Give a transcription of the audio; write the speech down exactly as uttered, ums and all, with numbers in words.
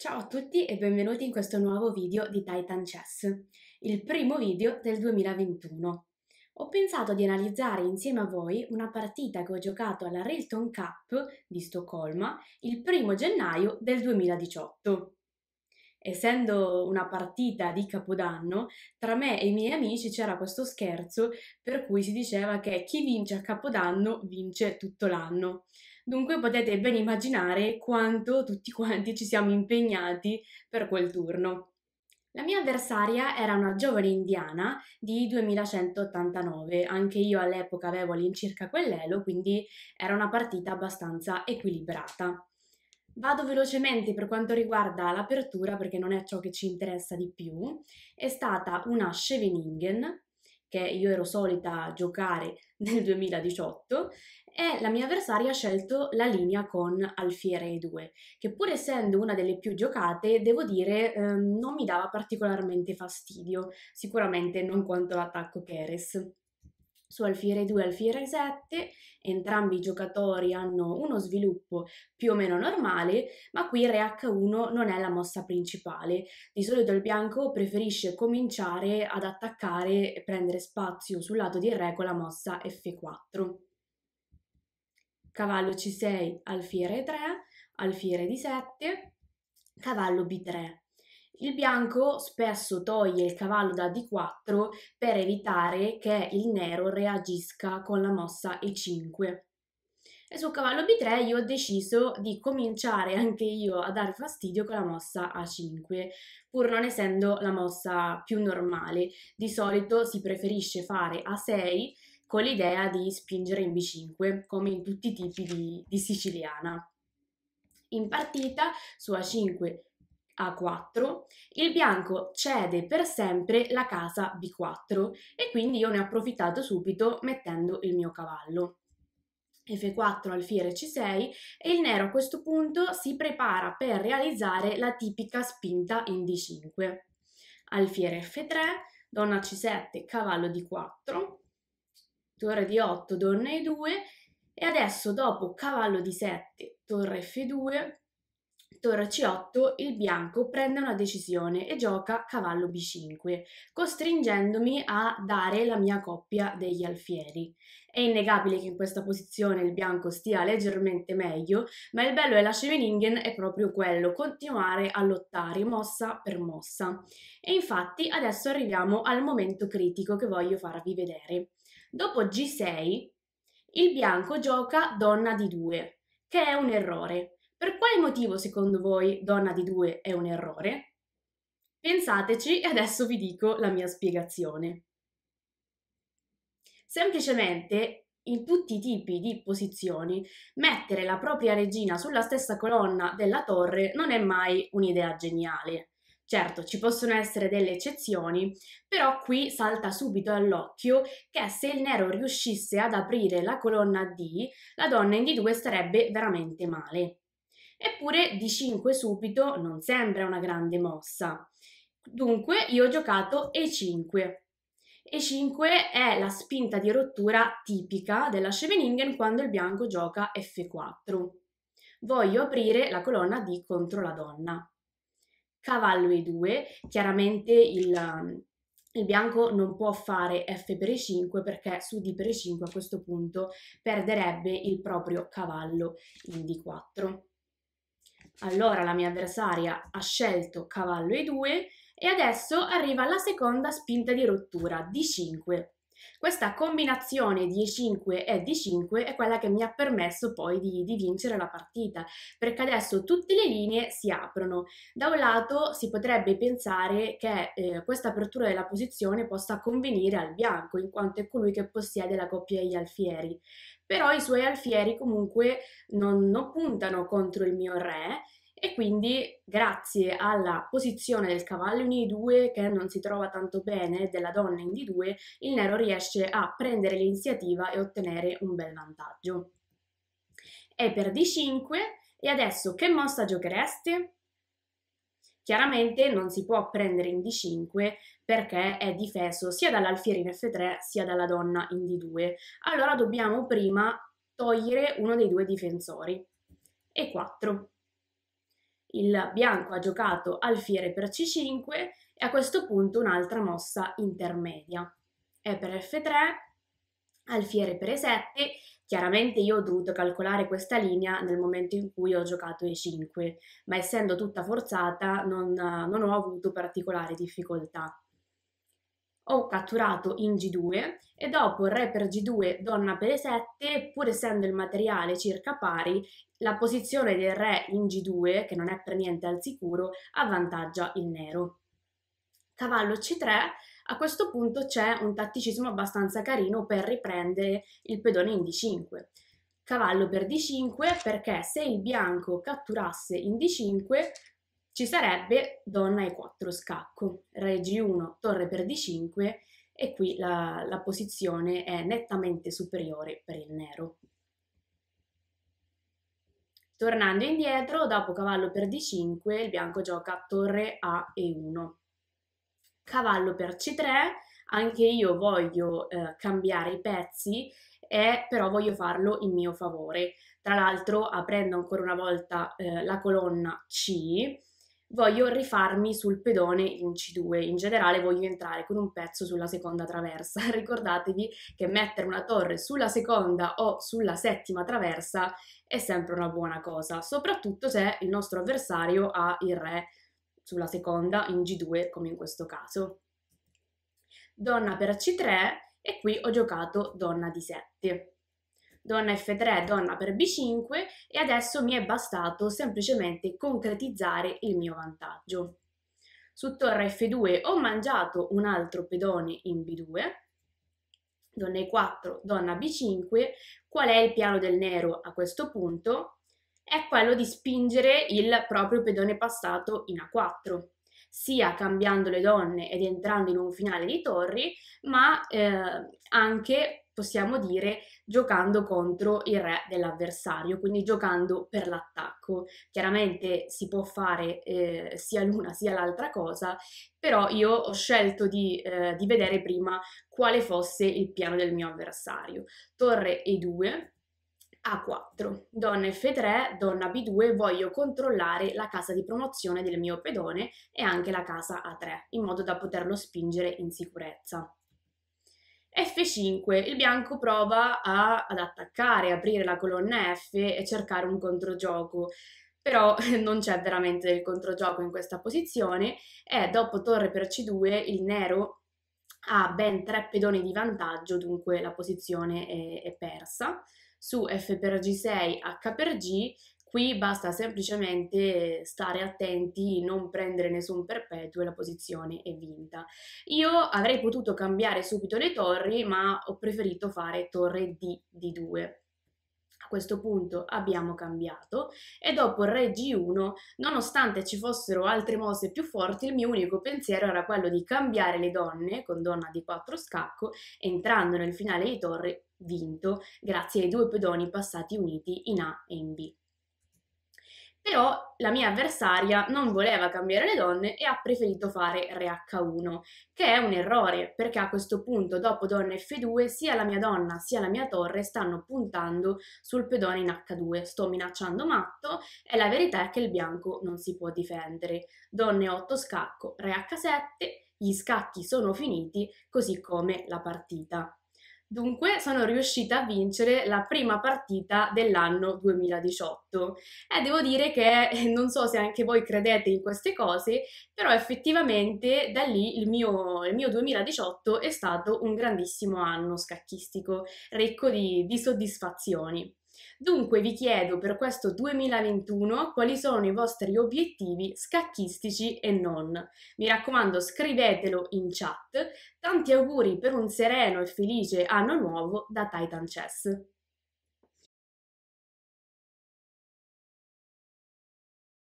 Ciao a tutti e benvenuti in questo nuovo video di Titan Chess, il primo video del duemilaventuno. Ho pensato di analizzare insieme a voi una partita che ho giocato alla Railton Cup di Stoccolma il primo gennaio del duemiladiciotto. Essendo una partita di Capodanno, tra me e i miei amici c'era questo scherzo per cui si diceva che chi vince a Capodanno vince tutto l'anno. Dunque potete ben immaginare quanto tutti quanti ci siamo impegnati per quel turno. La mia avversaria era una giovane indiana di duemilacentottantanove, anche io all'epoca avevo all'incirca quell'elo, quindi era una partita abbastanza equilibrata. Vado velocemente per quanto riguarda l'apertura perché non è ciò che ci interessa di più. È stata una Scheveningen, che io ero solita giocare nel duemiladiciotto, e la mia avversaria ha scelto la linea con alfiere e due, che pur essendo una delle più giocate, devo dire, ehm, non mi dava particolarmente fastidio, sicuramente non quanto l'attacco Keres. Su alfiere due e alfiere sette, entrambi i giocatori hanno uno sviluppo più o meno normale, ma qui re acca uno non è la mossa principale. Di solito il bianco preferisce cominciare ad attaccare e prendere spazio sul lato di re con la mossa effe quattro. Cavallo ci sei, alfiere tre, alfiere di sette, cavallo bi tre. Il bianco spesso toglie il cavallo da di quattro per evitare che il nero reagisca con la mossa e cinque. E sul cavallo bi tre io ho deciso di cominciare anche io a dare fastidio con la mossa a cinque, pur non essendo la mossa più normale. Di solito si preferisce fare a sei con l'idea di spingere in bi cinque, come in tutti i tipi di, di siciliana. In partita su a cinque a quattro, il bianco cede per sempre la casa bi quattro e quindi io ne ho approfittato subito mettendo il mio cavallo. effe quattro, alfiere ci sei e il nero a questo punto si prepara per realizzare la tipica spinta in di cinque. Alfiere effe tre, donna ci sette, cavallo di quattro, torre di otto, donna e due e adesso dopo cavallo di sette, torre effe due, torre ci otto, il bianco prende una decisione e gioca cavallo bi cinque, costringendomi a dare la mia coppia degli alfieri. È innegabile che in questa posizione il bianco stia leggermente meglio, ma il bello della Scheveningen è proprio quello, continuare a lottare mossa per mossa. E infatti adesso arriviamo al momento critico che voglio farvi vedere. Dopo gi sei, il bianco gioca donna di due, che è un errore. Per quale motivo secondo voi donna di due è un errore? Pensateci e adesso vi dico la mia spiegazione. Semplicemente, in tutti i tipi di posizioni, mettere la propria regina sulla stessa colonna della torre non è mai un'idea geniale. Certo, ci possono essere delle eccezioni, però qui salta subito all'occhio che se il nero riuscisse ad aprire la colonna D, la donna in di due starebbe veramente male. Eppure di cinque subito non sembra una grande mossa. Dunque io ho giocato e cinque. e cinque è la spinta di rottura tipica della Scheveningen quando il bianco gioca effe quattro. Voglio aprire la colonna D contro la donna. Cavallo e due, chiaramente il, il bianco non può fare F per e cinque perché su D per e cinque a questo punto perderebbe il proprio cavallo in di quattro. Allora la mia avversaria ha scelto cavallo e due e adesso arriva la seconda spinta di rottura, di cinque. Questa combinazione di e cinque e di cinque è quella che mi ha permesso poi di, di vincere la partita, perché adesso tutte le linee si aprono. Da un lato si potrebbe pensare che eh, questa apertura della posizione possa convenire al bianco, in quanto è colui che possiede la coppia degli alfieri, però i suoi alfieri comunque non, non puntano contro il mio re, e quindi grazie alla posizione del cavallo in i due che non si trova tanto bene, della donna in di due, il nero riesce a prendere l'iniziativa e ottenere un bel vantaggio. E per di cinque, e adesso che mossa giochereste? Chiaramente non si può prendere in di cinque perché è difeso sia dall'alfiere in effe tre sia dalla donna in di due. Allora dobbiamo prima togliere uno dei due difensori. e quattro. il bianco ha giocato alfiere per C cinque e a questo punto un'altra mossa intermedia. E per F tre, alfiere per E sette, chiaramente io ho dovuto calcolare questa linea nel momento in cui ho giocato E cinque, ma essendo tutta forzata non, non ho avuto particolari difficoltà. Ho catturato in G due e dopo re per G due, donna per E sette, pur essendo il materiale circa pari, la posizione del re in G due, che non è per niente al sicuro, avvantaggia il nero. Cavallo C tre, a questo punto c'è un tatticismo abbastanza carino per riprendere il pedone in D cinque. Cavallo per D cinque, perché se il bianco catturasse in D cinque ci sarebbe donna E quattro scacco, re G uno, torre per D cinque e qui la, la posizione è nettamente superiore per il nero. Tornando indietro, dopo cavallo per D cinque, il bianco gioca torre a E uno. Cavallo per C tre, anche io voglio eh, cambiare i pezzi, e però voglio farlo in mio favore. Tra l'altro, aprendo ancora una volta eh, la colonna C, voglio rifarmi sul pedone in C due, in generale voglio entrare con un pezzo sulla seconda traversa. Ricordatevi che mettere una torre sulla seconda o sulla settima traversa è sempre una buona cosa, soprattutto se il nostro avversario ha il re sulla seconda in G due, come in questo caso. Donna per C tre e qui ho giocato donna D sette. Donna F tre, donna per B cinque e adesso mi è bastato semplicemente concretizzare il mio vantaggio. Su torre F due ho mangiato un altro pedone in B due, donna E quattro, donna B cinque. Qual è il piano del nero a questo punto? È quello di spingere il proprio pedone passato in A quattro, sia cambiando le donne ed entrando in un finale di torri, ma eh, anche, possiamo dire, giocando contro il re dell'avversario, quindi giocando per l'attacco. Chiaramente si può fare eh, sia l'una sia l'altra cosa, però io ho scelto di, eh, di vedere prima quale fosse il piano del mio avversario. Torre E due, A quattro, donna F tre, donna B due, voglio controllare la casa di promozione del mio pedone e anche la casa A tre, in modo da poterlo spingere in sicurezza. F cinque, il bianco prova a, ad attaccare, aprire la colonna F e cercare un controgioco, però non c'è veramente del controgioco in questa posizione e dopo torre per C due il nero ha ben tre pedoni di vantaggio, dunque la posizione è, è persa. Su F per G sei, H per G, qui basta semplicemente stare attenti, non prendere nessun perpetuo e la posizione è vinta. Io avrei potuto cambiare subito le torri, ma ho preferito fare torre D di due. A questo punto abbiamo cambiato e dopo re G uno, nonostante ci fossero altre mosse più forti, il mio unico pensiero era quello di cambiare le donne con donna di quattro scacco, entrando nel finale di torre vinto grazie ai due pedoni passati uniti in A e in B. Però la mia avversaria non voleva cambiare le donne e ha preferito fare re H uno, che è un errore, perché a questo punto, dopo donna F due, sia la mia donna sia la mia torre stanno puntando sul pedone in H due. Sto minacciando matto e la verità è che il bianco non si può difendere. Donna E otto scacco, re H sette, gli scacchi sono finiti, così come la partita. Dunque sono riuscita a vincere la prima partita dell'anno duemiladiciotto e devo dire che non so se anche voi credete in queste cose, però effettivamente da lì il mio, il mio duemiladiciotto è stato un grandissimo anno scacchistico, ricco di, di soddisfazioni. Dunque vi chiedo per questo duemilaventuno quali sono i vostri obiettivi scacchistici e non. Mi raccomando, scrivetelo in chat. Tanti auguri per un sereno e felice anno nuovo da Titan Chess.